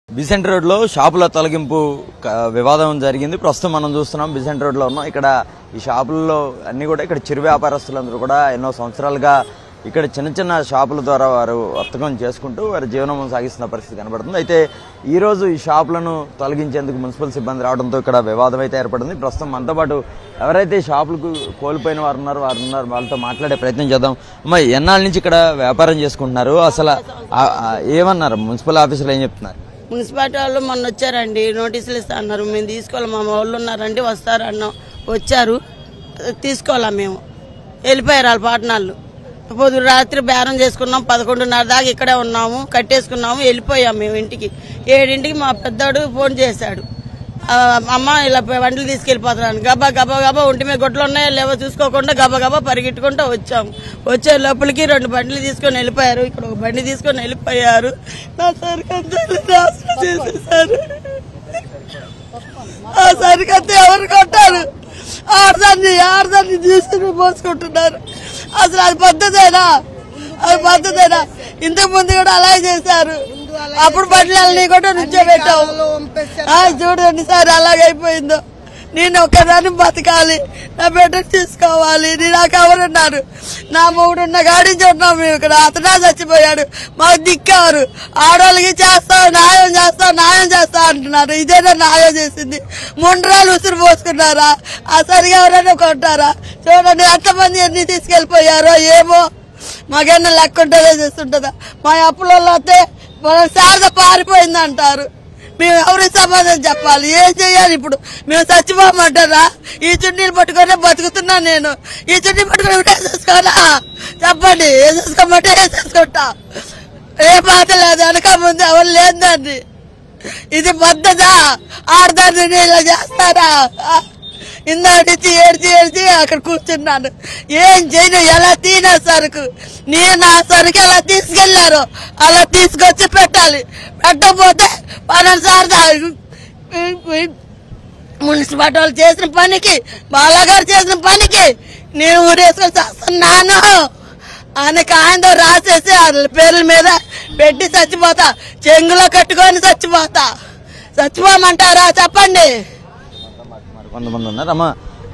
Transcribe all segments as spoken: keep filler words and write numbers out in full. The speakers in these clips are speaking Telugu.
బిసెంట్ రోడ్ లో షాపుల తొలగింపు వివాదం జరిగింది. ప్రస్తుతం మనం చూస్తున్నాం బిసెంట్ రోడ్ లో ఉన్నాం. ఇక్కడ ఈ షాపుల్లో అన్ని కూడా ఇక్కడ చిరు వ్యాపారస్తులందరూ కూడా ఎన్నో సంవత్సరాలుగా ఇక్కడ చిన్న చిన్న షాపుల ద్వారా వారు వర్తకం చేసుకుంటూ వారి జీవనం సాగిస్తున్న పరిస్థితి కనబడుతుంది. అయితే ఈ రోజు ఈ షాపులను తొలగించేందుకు మున్సిపల్ సిబ్బంది రావడంతో ఇక్కడ వివాదం అయితే ఏర్పడింది. ప్రస్తుతం మనతో పాటు ఎవరైతే షాపులకు కోల్పోయిన వారు ఉన్నారో వారు ఉన్నారు, వాళ్ళతో మాట్లాడే ప్రయత్నం చేద్దాం. అమ్మా, ఎన్నాళ్ళ నుంచి ఇక్కడ వ్యాపారం చేసుకుంటున్నారు? అసలు ఏమన్నారు మున్సిపల్ ఆఫీసులో, ఏం చెప్తున్నారు? మున్సిపాలిటీ వాళ్ళు మొన్న వచ్చారండి, నోటీసులు ఇస్తా అన్నారు. మేము తీసుకోవాలి, మా వాళ్ళు ఉన్నారండి, వస్తారన్నాం. వచ్చారు, తీసుకోవాలా, మేము వెళ్ళిపోయారు వాళ్ళ పాటనాళ్ళు. పొద్దు రాత్రి బేరం చేసుకున్నాం, పదకొండున్నర దాకా ఇక్కడే ఉన్నాము, కట్టేసుకున్నాము, వెళ్ళిపోయాం మేము ఇంటికి. ఏడింటికి మా పెద్దోడు ఫోన్ చేశాడు, అమ్మ ఇలా బండ్లు తీసుకెళ్లిపోతున్నాను. గబా గబా గబా ఒంటి మీద గొడ్లు ఉన్నాయో లేవో చూసుకోకుండా గబా గబా పరిగెట్టుకుంటూ వచ్చాము. వచ్చే లోపలికి రెండు బండ్లు తీసుకొని వెళ్ళిపోయారు. ఇక్కడ ఒక బండి తీసుకొని వెళ్ళిపోయారు. నా సరికంతా నాశనం చేసేసారు. ఆ సరికంతా ఎవరు కొట్టారు? ఆడదాన్ని ఆడదాన్ని తీసుకుని పోసుకుంటున్నారు. అసలు అది పద్ధతేనా? అది పద్ధతేనా? ఇంతకు ముందు కూడా అలాగే చేశారు. అప్పుడు బండ్లన్నీ కూడా నుంచోబెట్టావు. చూడండి సార్, అలాగైపోయిందో. నేను ఒక్కదాన్ని బతకాలి, నా బిడ్డను తీసుకోవాలి. నాకు ఎవరున్నారు? నా మూడు ఉన్న గాడి చూడన్నాం మేము ఇక్కడ. అతడా చచ్చిపోయాడు, మాకు దిక్కారు. ఆడవాళ్ళకి చేస్తావు, న్యాయం చేస్తావు, న్యాయం చేస్తావు అంటున్నారు. ఇదేనా న్యాయం చేసింది? ముండ్రాలు ఉసురు పోసుకున్నారా? ఆ సరిగా ఎవరైనా కొంటారా? చూడండి ఎంతమంది ఎన్ని తీసుకెళ్లిపోయారో ఏమో. మాకేమన్నా లెక్క ఉంటుందో చేస్తుంటుందా? మా అప్పులలో వస్తే మనం శారద పారిపోయింది అంటారు. మేము ఎవరికి సమాధానం చెప్పాలి? ఏం చెయ్యాలి ఇప్పుడు? మేము చచ్చిపోమంటారా? ఈ చున్నీలు పట్టుకొని బతుకుతున్నా నేను. ఈ చున్నీ పట్టుకొని వేసేసుకోనా? చెప్పండి, వేసేసుకోమంటే వేసేసుకుంటా. ఏ బాధ లేదు, వెనక ముందు ఎవరు లేదండి. ఇది పద్ధతా? ఆడదాన్ని ఇలా చేస్తారా? ఇందాడిచి ఏడ్చి ఏడ్చి అక్కడ కూర్చున్నాను. ఏం చేయను, ఎలా తీనా సరుకు? నేను నా సరుకు ఎలా తీసుకెళ్లారో అలా తీసుకొచ్చి పెట్టాలి. పెట్టకపోతే పన్నెండు సార్లు మున్సిపాలిటీ వాళ్ళు చేసిన పనికి, బాలాగారు చేసిన పనికి నేను ఊరేసుకొని చేస్తున్నాను. ఆయనకి ఆయనతో రాసేసి వాళ్ళ పేర్ల మీద పెట్టి చచ్చిపోతా. చెంగులో కట్టుకొని చచ్చిపోతా. చచ్చిపోమంటారా? చెప్పండి. కొంతమంది ఉన్నారు. అమ్మ,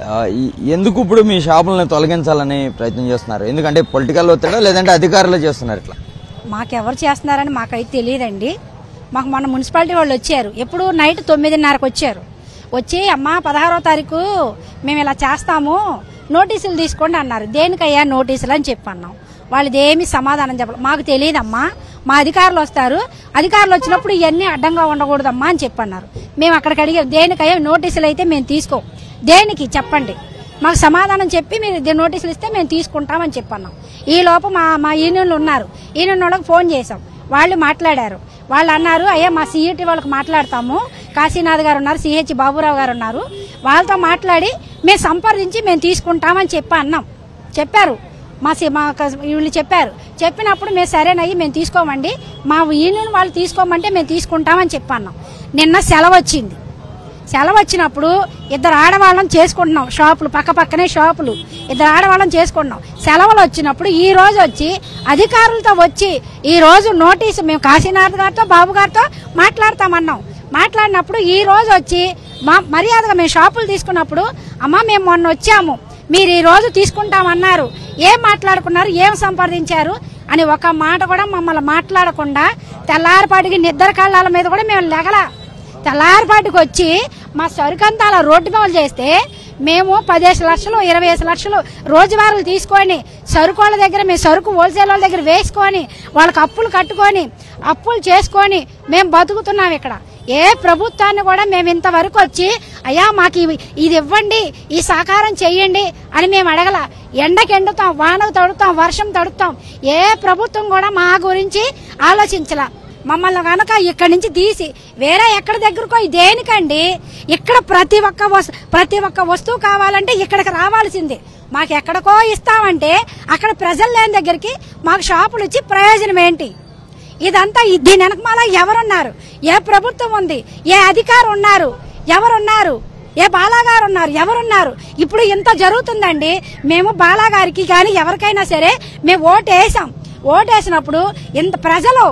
ఎందుకు ఇప్పుడు మీ షాపులను తొలగించాలని ప్రయత్నం చేస్తున్నారు? ఎందుకంటే పొలిటికల్ ఒత్తిడా లేదంటే అధికారులు చేస్తున్నారు? ఇట్లా మాకెవరు చేస్తున్నారని మాకైతే తెలియదండి. మాకు మొన్న మున్సిపాలిటీ వాళ్ళు వచ్చారు. ఎప్పుడు నైట్ తొమ్మిదిన్నరకు వచ్చారు. వచ్చి అమ్మ పదహారో తారీఖు మేము ఇలా చేస్తాము, నోటీసులు తీసుకోండి అన్నారు. దేనికయ్యా నోటీసులు అని చెప్పన్నాం. వాళ్ళది ఏమి సమాధానం చెప్పాలి. మాకు తెలియదమ్మా, మా అధికారులు వస్తారు, అధికారులు వచ్చినప్పుడు ఇవన్నీ అడ్డంగా ఉండకూడదమ్మా అని చెప్పన్నారు. మేము అక్కడికి అడిగాం, దేనికయ్యా నోటీసులు అయితే మేము తీసుకో, దేనికి చెప్పండి, మాకు సమాధానం చెప్పి మీరు నోటీసులు ఇస్తే మేము తీసుకుంటామని చెప్పన్నాం. ఈ లోపు మా మా యూనియన్లు ఉన్నారు, యూనియన్ వాళ్ళకి ఫోన్ చేసాం. వాళ్ళు మాట్లాడారు. వాళ్ళు అన్నారు, అయ్యా మా సిఈటి వాళ్ళకి మాట్లాడతాము, కాశీనాథ్ గారు ఉన్నారు, సిహెచ్ బాబురావు గారు ఉన్నారు, వాళ్ళతో మాట్లాడి మేము సంప్రదించి మేము తీసుకుంటామని చెప్పి అన్నాం. చెప్పారు, మా మా వీళ్ళు చెప్పారు. చెప్పినప్పుడు మేము సరేనయ్యి మేము తీసుకోమండి, మా యూనియన్ వాళ్ళు తీసుకోమంటే మేము తీసుకుంటామని చెప్పన్నాం. నిన్న సెలవు వచ్చింది. సెలవు వచ్చినప్పుడు ఇద్దరు ఆడవాళ్ళని చేసుకుంటున్నాం. షాపులు పక్క పక్కనే షాపులు, ఇద్దరు ఆడవాళ్ళని చేసుకుంటున్నాం. సెలవులు వచ్చినప్పుడు ఈ రోజు వచ్చి అధికారులతో వచ్చి ఈ రోజు నోటీసు మేము కాశీనాథ్ గారితో బాబు గారితో మాట్లాడతామన్నాం. మాట్లాడినప్పుడు ఈ రోజు వచ్చి మా మర్యాదగా మేము షాపులు తీసుకున్నప్పుడు, అమ్మ మేము మొన్న వచ్చాము, మీరు ఈ రోజు తీసుకుంటామన్నారు, ఏం మాట్లాడుకున్నారు, ఏం సంప్రదించారు అని ఒక మాట కూడా మమ్మల్ని మాట్లాడకుండా తెల్లారిపాటికి నిద్ర కళ్ళాల మీద కూడా మేము లెగల. తెల్లారిపాటికి వచ్చి మా సరుకంతా అలా రోడ్డు మీద చేస్తే మేము పదిహేను లక్షలు ఇరవై ఐదు లక్షలు రోజువారీలు తీసుకొని సరుకు దగ్గర మేము సరుకు హోల్సేల్ వాళ్ళ దగ్గర వేసుకొని వాళ్ళకి అప్పులు కట్టుకొని అప్పులు చేసుకొని మేము బతుకుతున్నాం ఇక్కడ. ఏ ప్రభుత్వాన్ని కూడా మేము ఇంతవరకు వచ్చి అయ్యా మాకు ఇది ఇవ్వండి, ఈ సహకారం చెయ్యండి అని మేము అడగల. ఎండకి ఎండుతాం, వానకు తడుతాం, వర్షం తడుతాం. ఏ ప్రభుత్వం కూడా మా గురించి ఆలోచించలా. మమ్మల్ని కనుక ఇక్కడి నుంచి తీసి వేరే ఎక్కడి దగ్గరకో దేనికండి? ఇక్కడ ప్రతి ఒక్క ప్రతి ఒక్క వస్తువు కావాలంటే ఇక్కడికి రావాల్సిందే. మాకు ఎక్కడికో ఇస్తామంటే అక్కడ ప్రజలు లేని దగ్గరికి మాకు షాపులు ఇచ్చి ప్రయోజనం ఏంటి? ఇదంతా దీని వెనకమాల ఎవరున్నారు? ఏ ప్రభుత్వం ఉంది? ఏ అధికారు ఉన్నారు? ఎవరున్నారు? ఏ బాలాగారు ఉన్నారు? ఎవరున్నారు? ఇప్పుడు ఇంత జరుగుతుందండి. మేము బాలాగారికి కానీ ఎవరికైనా సరే మేము ఓటు వేసాం. ఓటు వేసినప్పుడు ఇంత ప్రజలు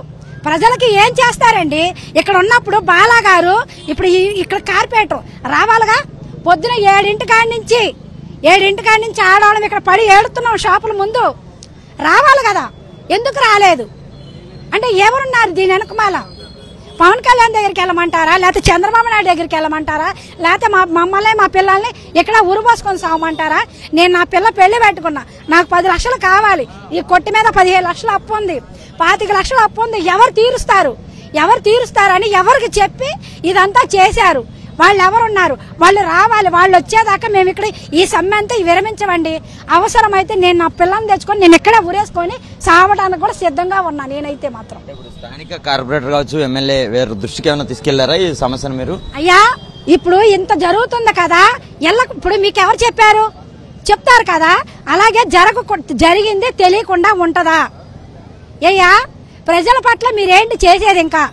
ప్రజలకి ఏం చేస్తారండి? ఇక్కడ ఉన్నప్పుడు బాలా గారు ఇప్పుడు ఇక్కడ కార్పొరేటర్ రావాలిగా. పొద్దున ఏడింటి కాడి నుంచి ఏడింటి కాడి నుంచి ఆడవాళ్ళం ఇక్కడ పడి ఏడుతున్నాం షాపుల ముందు. రావాలి కదా, ఎందుకు రాలేదు అంటే ఎవరున్నారు దీని వెనకమాల? పవన్ కళ్యాణ్ దగ్గరికి వెళ్ళమంటారా, లేకపోతే చంద్రబాబు నాయుడు దగ్గరికి వెళ్ళమంటారా, లేకపోతే మా మమ్మల్ని మా పిల్లల్ని ఇక్కడ ఉరుబోసుకొని సాగమంటారా? నేను నా పిల్ల పెళ్లి పెట్టుకున్నా, నాకు పది లక్షలు కావాలి, ఈ కొట్టి మీద పదిహేను లక్షలు అప్పు ఉంది, పాతిక లక్షలు అప్పు ఉంది, ఎవరు తీరుస్తారు ఎవరు తీరుస్తారని ఎవరికి చెప్పి ఇదంతా చేశారు. వాళ్ళు ఎవరున్నారు? వాళ్ళు రావాలి. వాళ్ళు వచ్చేదాకా మేము ఇక్కడ ఈ సమ్మె అంతా విరమించవండి. అవసరమైతే నేను నా పిల్లల్ని తెచ్చుకొని నేను ఇక్కడే ఉరేసుకొని సావడానికి కూడా సిద్ధంగా ఉన్నా నేనైతే మాత్రం. స్థానిక కార్పొరేటర్ కావచ్చు, ఎమ్మెల్యే వేరు దృష్టికి ఏమైనా తీసుకెళ్లారా ఈ సమస్యను మీరు? అయ్యా, ఇప్పుడు ఇంత జరుగుతుంది కదా, ఎల్ల ఇప్పుడు మీకు ఎవరు చెప్పారు? చెప్తారు కదా. అలాగే జరగ జరిగింది తెలియకుండా ఉంటదా? అయ్యా, ప్రజల పట్ల మీరేంటి చేసేది? ఇంకా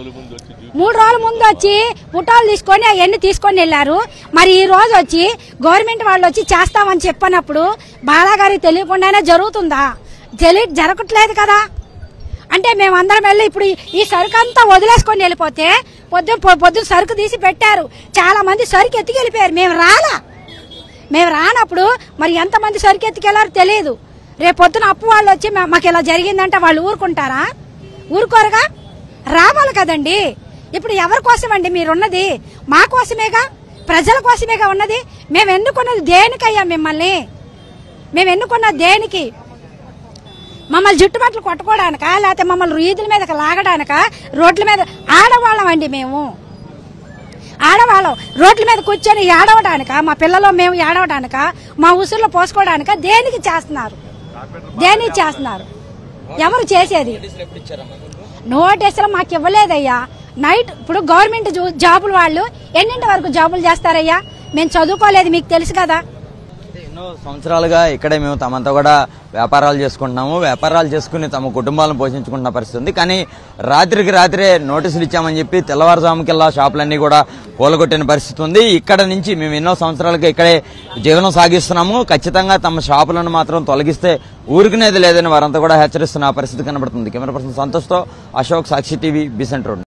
మూడు రోజుల ముందు వచ్చి ఫోటోలు తీసుకొని అవన్నీ తీసుకొని వెళ్లారు. మరి ఈ రోజు వచ్చి గవర్నమెంట్ వాళ్ళు వచ్చి చేస్తామని చెప్పినప్పుడు బాలాగారికి తెలియకుండానే జరుగుతుందా? తెలియ జరగట్లేదు కదా. అంటే మేమందరం వెళ్ళి ఇప్పుడు ఈ సరుకు అంతా వదిలేసుకొని వెళ్ళిపోతే పొద్దున పొద్దున సరుకు తీసి పెట్టారు, చాలా మంది సరుకు ఎత్తికి వెళ్ళిపోయారు. మేము రాలా మేము రానప్పుడు మరి ఎంతమంది సరుకు ఎత్తుకెళ్లారో తెలియదు. రేపు పొద్దున అప్పు వాళ్ళు వచ్చి మాకు ఇలా జరిగిందంటే వాళ్ళు ఊరుకుంటారా? ఊరుకోరుగా. రావాలి కదండి. ఇప్పుడు ఎవరి కోసమండి మీరున్నది? మా కోసమేగా, ప్రజల కోసమేగా ఉన్నది. మేము ఎన్నుకున్నది దేనికయ్యా? మిమ్మల్ని మేము ఎన్నుకున్నది దేనికి? మమ్మల్ని జుట్టుబట్టలు కొట్టుకోవడానిక, లేకపోతే మమ్మల్ని వీధుల మీదకి లాగడానిక? రోడ్ల మీద ఆడవాళ్ళం అండి మేము, ఆడవాళ్ళం. రోడ్ల మీద కూర్చొని ఏడవడానిక? మా పిల్లలు మేము ఏడవడానిక? మా ఉసురులో పోసుకోవడానిక? దేనికి చేస్తున్నారు? దేనికి చేస్తున్నారు? ఎవరు చేసేది? నోటీసులు మాకు ఇవ్వలేదయ్యా. నైట్ ఇప్పుడు గవర్నమెంట్ జాబులు వాళ్ళు ఎన్నింటి వరకు జాబులు చేస్తారయ్యా? మేము చదువుకోలేదు, మీకు తెలుసు కదా. ఎన్నో సంవత్సరాలుగా ఇక్కడే మేము తమంతా కూడా వ్యాపారాలు చేసుకుంటున్నాము. వ్యాపారాలు చేసుకుని తమ కుటుంబాలను పోషించుకుంటున్న పరిస్థితి ఉంది. కానీ రాత్రికి రాత్రే నోటీసులు ఇచ్చామని చెప్పి తెల్లవారుజాముకెల్లా షాపులన్నీ కూడా కూలగొట్టిన పరిస్థితి ఉంది. ఇక్కడ నుంచి మేము ఎన్నో సంవత్సరాలుగా ఇక్కడే జీవనం సాగిస్తున్నాము. ఖచ్చితంగా తమ షాపులను మాత్రం తొలగిస్తే ఊరుకునేది లేదని వారంతా కూడా హెచ్చరిస్తున్న పరిస్థితి కనబడుతుంది. కెమెరా పర్సన్ సంతోష్తో Ashok, Sakshi TV, Besant road.